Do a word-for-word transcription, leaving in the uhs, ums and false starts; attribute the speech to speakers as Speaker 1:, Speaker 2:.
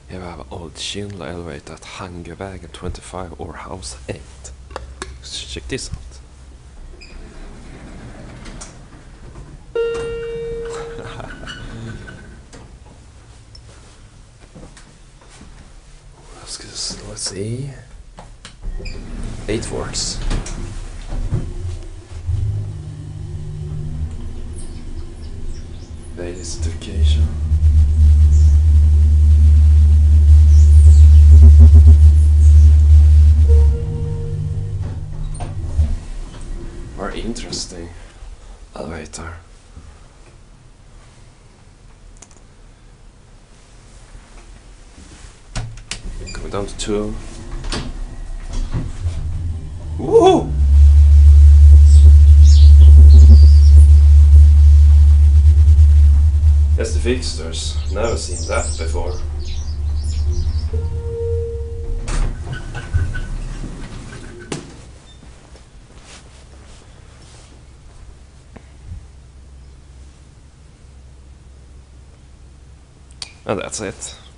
Speaker 1: Here we have Old Schindler elevator at Hangervägen twenty-five or house eight. Check this out. Let's, let's see. Eight works. Vegas education. Very interesting elevator. Going down to two. Woo! That's the fixtures. Never seen that before. And that's it.